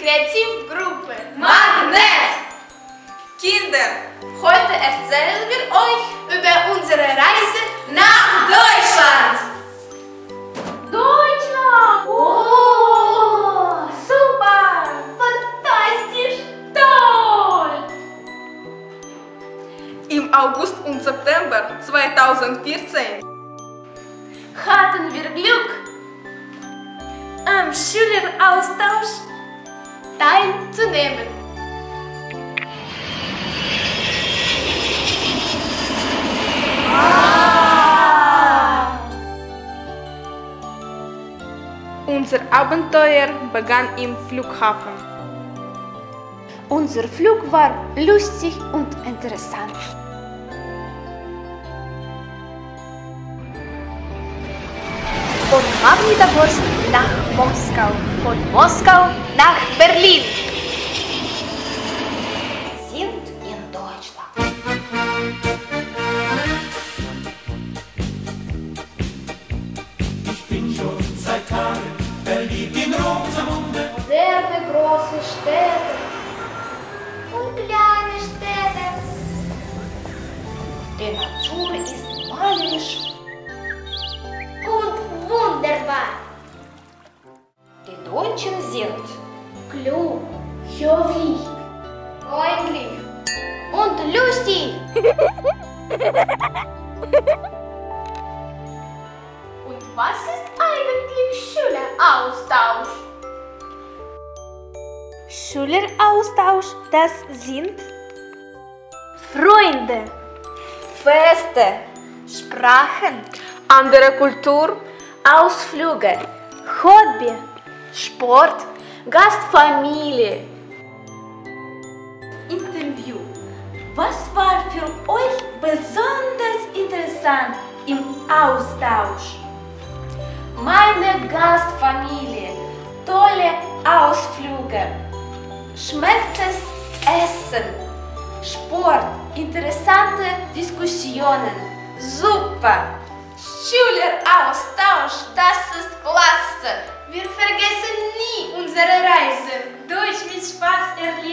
Kreativgruppe Magnet. Kinder, Heute erzählen wir euch über unsere Reise nach Deutschland. Deutschland! Oh, super! Fantastisch! Toll! im August und September 2014 Hatten wir Glück, am Schüleraustausch teilzunehmen. Unser Abenteuer begann im Flughafen. Unser Flug war lustig und interessant. Von Magnitogorsk nach Moskau, von Moskau nach Berlin. Wir sind in Deutschland. Ich bin schon seit Tagen verliebt in Rosamunde. Moderne große Städte und kleine Städte. Die Natur ist malerisch und wunderbar. Die Deutschen sind klug, höflich, freundlich und lustig. Und was ist eigentlich Schüleraustausch? Schüleraustausch, das sind Freunde, Feste, Sprachen, Andere Kultur, Ausflüge, Hobby, Sport, Gastfamilie. Interview. Was war für euch besonders interessant im Austausch? Meine Gastfamilie, tolle Ausflüge, schmecktes Essen, Sport, interessante Diskussionen, super. Schüleraustausch, das ist klasse. Wir vergessen nie unsere Reise. Deutsch mit Spaß erleben.